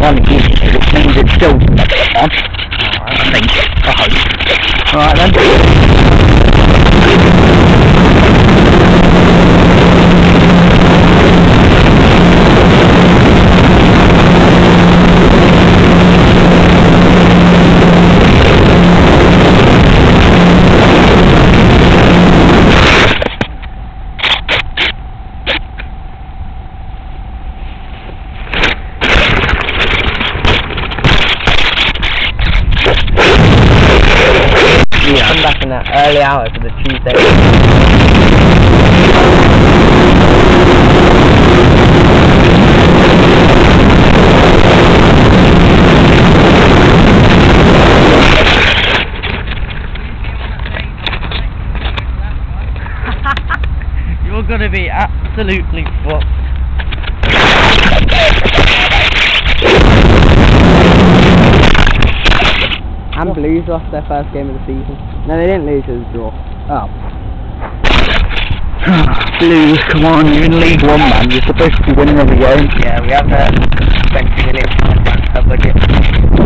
one easily, which means it's still on. I think. I hope. Alright then. Come back in that early hours of the Tuesday. You're gonna be absolutely fucked. And Blues lost their first game of the season. No, they didn't lose, it was a draw. Oh. Blues, come on, you're in League One, man. You're supposed to be winning every game. Yeah, we have $20 million budget.